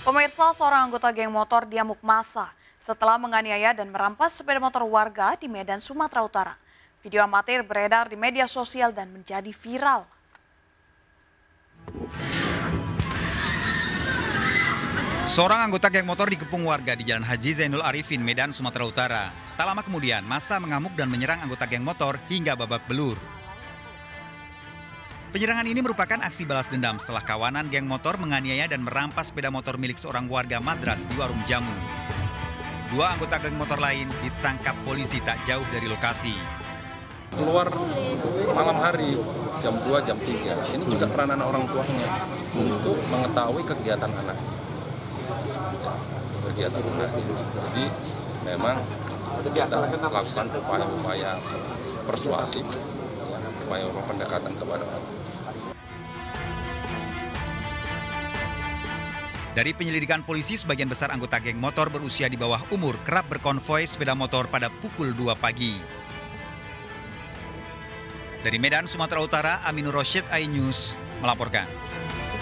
Pemirsa, seorang anggota geng motor diamuk massa setelah menganiaya dan merampas sepeda motor warga di Medan, Sumatera Utara. Video amatir beredar di media sosial dan menjadi viral. Seorang anggota geng motor dikepung warga di Jalan Haji Zainul Arifin, Medan, Sumatera Utara. Tak lama kemudian, massa mengamuk dan menyerang anggota geng motor hingga babak belur. Penyerangan ini merupakan aksi balas dendam setelah kawanan geng motor menganiaya dan merampas sepeda motor milik seorang warga Madras di warung jamu. Dua anggota geng motor lain ditangkap polisi tak jauh dari lokasi. Keluar malam hari, jam 2, jam 3. Ini juga peranan orang tuanya untuk mengetahui kegiatan anak. Jadi memang kita lakukan upaya-upaya persuasif, upaya pendekatan kepada orang. Dari penyelidikan polisi, sebagian besar anggota geng motor berusia di bawah umur kerap berkonvoi sepeda motor pada pukul 2 pagi. Dari Medan, Sumatera Utara, Aminur Rosyid, iNews melaporkan.